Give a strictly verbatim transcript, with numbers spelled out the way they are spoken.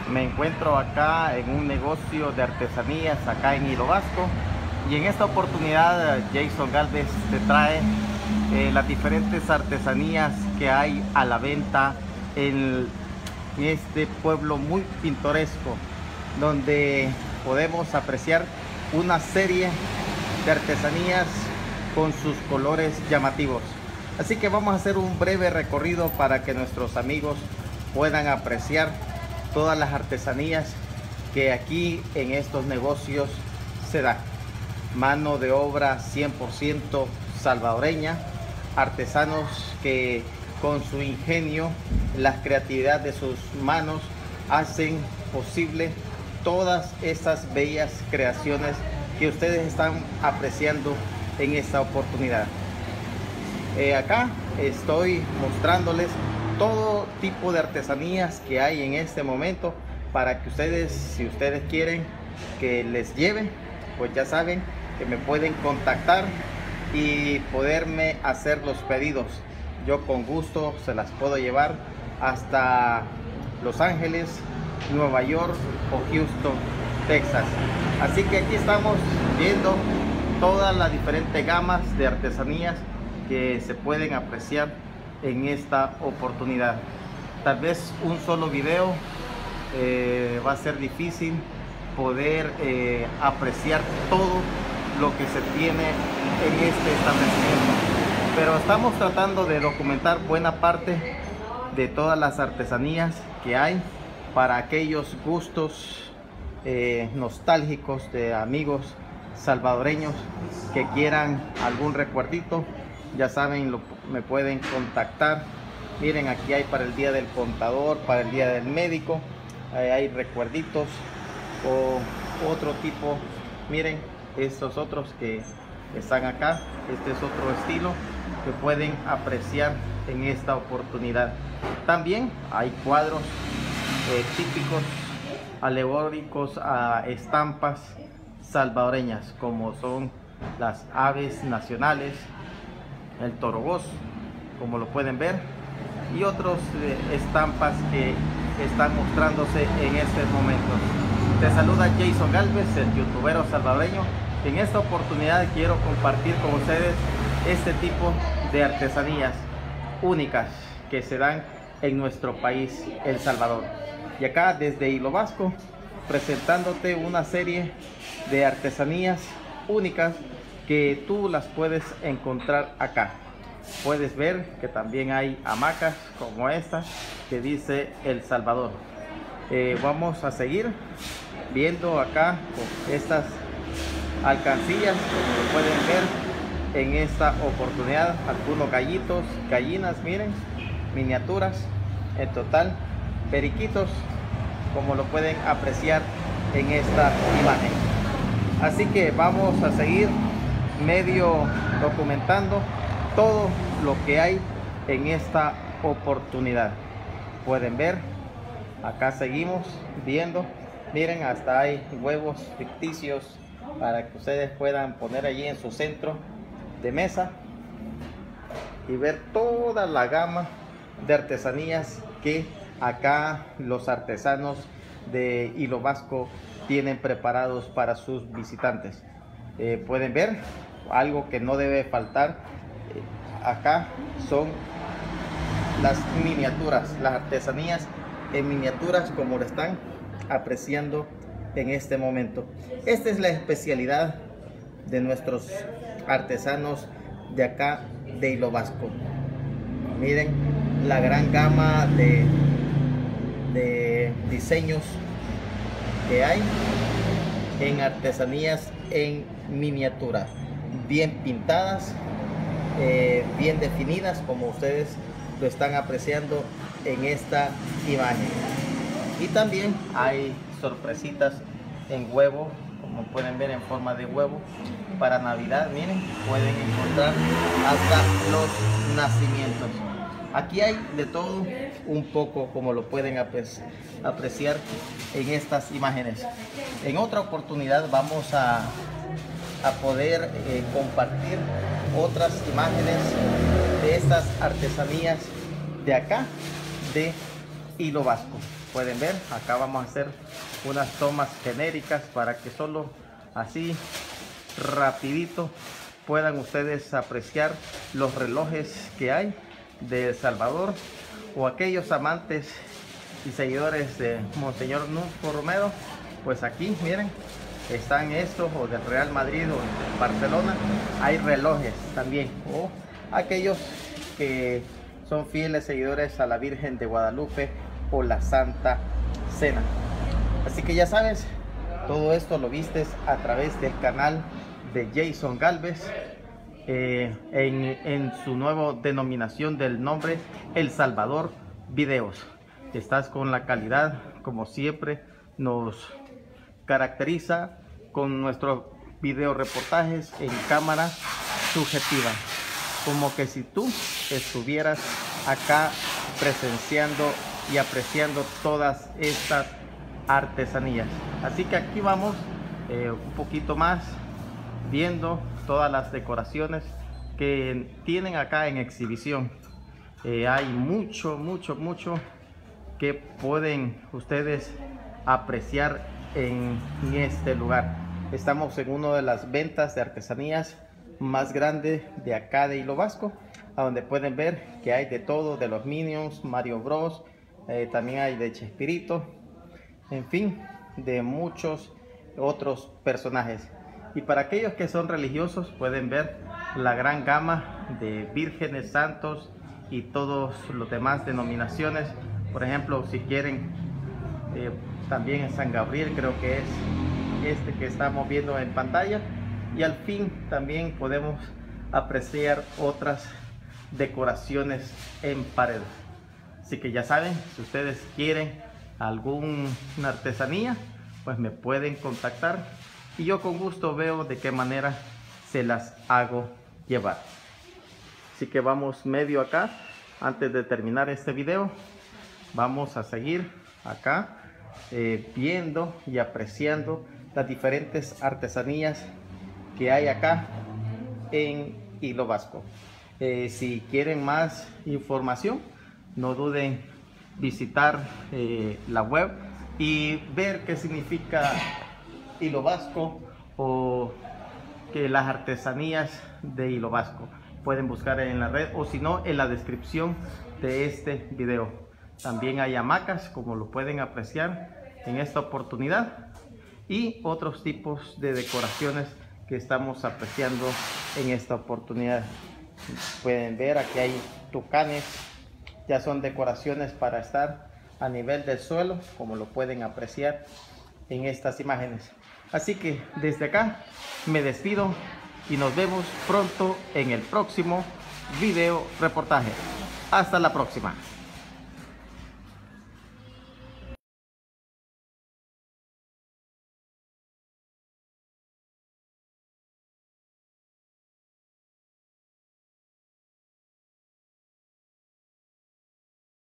Me encuentro acá en un negocio de artesanías acá en Hilo Vasco, y en esta oportunidad Jason Galvez te trae eh, las diferentes artesanías que hay a la venta en este pueblo muy pintoresco, donde podemos apreciar una serie de artesanías con sus colores llamativos. Así que vamos a hacer un breve recorrido para que nuestros amigos puedan apreciar todas las artesanías que aquí en estos negocios se dan. Mano de obra cien por ciento salvadoreña, artesanos que con su ingenio, la creatividad de sus manos hacen posible todas estas bellas creaciones que ustedes están apreciando en esta oportunidad. Eh, acá estoy mostrándoles todo tipo de artesanías que hay en este momento para que ustedes, si ustedes quieren que les lleve, pues ya saben que me pueden contactar y poderme hacer los pedidos. Yo con gusto se las puedo llevar hasta Los Ángeles, Nueva York o Houston, Texas. Así que aquí estamos viendo todas las diferentes gamas de artesanías que se pueden apreciar en esta oportunidad. Tal vez un solo video eh, va a ser difícil poder eh, apreciar todo lo que se tiene en este establecimiento, pero estamos tratando de documentar buena parte de todas las artesanías que hay para aquellos gustos eh, nostálgicos de amigos salvadoreños que quieran algún recuerdito. Ya saben, lo, me pueden contactar. Miren, aquí hay para el día del contador, para el día del médico, eh, hay recuerditos o otro tipo. Miren estos otros que están acá, este es otro estilo que pueden apreciar en esta oportunidad. También hay cuadros eh, típicos alegóricos a estampas salvadoreñas, como son las aves nacionales, el torogoz, como lo pueden ver, y otros eh, estampas que están mostrándose en estos momentos. Te saluda Jason Galvez, el youtubero salvadoreño. En esta oportunidad quiero compartir con ustedes este tipo de artesanías únicas que se dan en nuestro país, El Salvador. Y acá desde Hilo Vasco, presentándote una serie de artesanías únicas que tú las puedes encontrar acá. Puedes ver que también hay hamacas como esta que dice El Salvador. Eh, vamos a seguir viendo acá con estas alcancillas, como lo pueden ver en esta oportunidad. Algunos gallitos, gallinas, miren, miniaturas, en total periquitos, como lo pueden apreciar en esta imagen. Así que vamos a seguir medio documentando todo lo que hay en esta oportunidad. Pueden ver, acá seguimos viendo. Miren, hasta hay huevos ficticios para que ustedes puedan poner allí en su centro de mesa y ver toda la gama de artesanías que acá los artesanos de Hilo Vasco tienen preparados para sus visitantes. Eh, pueden ver algo que no debe faltar eh, acá son las miniaturas, las artesanías en miniaturas, como lo están apreciando en este momento. Esta es la especialidad de nuestros artesanos de acá de Hilo Vasco. Miren la gran gama de, de diseños que hay en artesanías en miniatura, bien pintadas, eh, bien definidas, como ustedes lo están apreciando en esta imagen. Y también hay sorpresitas en huevo, como pueden ver, en forma de huevo para Navidad. Miren, pueden encontrar hasta los nacimientos. Aquí hay de todo un poco, como lo pueden apreciar en estas imágenes. En otra oportunidad vamos a, a poder eh, compartir otras imágenes de estas artesanías de acá de Hilo Vasco. pueden ver, acá vamos a hacer unas tomas genéricas para que solo así rapidito puedan ustedes apreciar los relojes que hay de El Salvador, o aquellos amantes y seguidores de Monseñor Nuncio Romero. Pues aquí miren, están estos, o del Real Madrid o de Barcelona, hay relojes también, o aquellos que son fieles seguidores a la Virgen de Guadalupe o la Santa Cena. Así que ya sabes, todo esto lo vistes a través del canal de Jason Galvez, eh, en, en su nueva denominación del nombre El Salvador Videos. Estás con la calidad, como siempre nos caracteriza, con nuestros video reportajes en cámara subjetiva, como que si tú estuvieras acá presenciando y apreciando todas estas artesanías. Así que aquí vamos eh, un poquito más viendo todas las decoraciones que tienen acá en exhibición. Eh, hay mucho, mucho, mucho que pueden ustedes apreciar en este lugar. Estamos en una de las ventas de artesanías más grande de acá de Hilo Vasco, a donde pueden ver que hay de todo, de los Minions, Mario Bros, eh, también hay de Chespirito, en fin, de muchos otros personajes. Y para aquellos que son religiosos pueden ver la gran gama de vírgenes, santos y todos los demás denominaciones. Por ejemplo, si quieren eh, también en San Gabriel, creo que es este que estamos viendo en pantalla. Y al fin también podemos apreciar otras decoraciones en paredes. Así que ya saben, si ustedes quieren alguna artesanía, pues me pueden contactar y yo con gusto veo de qué manera se las hago llevar. Así que vamos medio acá. Antes de terminar este video, vamos a seguir acá eh, viendo y apreciando las diferentes artesanías que hay acá en Hilo Vasco. Eh, si quieren más información, no duden visitar eh, la web y ver qué significa Hilo Vasco, o que las artesanías de Hilo Vasco. Pueden buscar en la red, o si no, en la descripción de este video. También hay hamacas, como lo pueden apreciar en esta oportunidad, y otros tipos de decoraciones que estamos apreciando en esta oportunidad. Pueden ver, aquí hay tucanes, ya son decoraciones para estar a nivel del suelo, como lo pueden apreciar en estas imágenes. Así que desde acá me despido y nos vemos pronto en el próximo video reportaje. Hasta la próxima.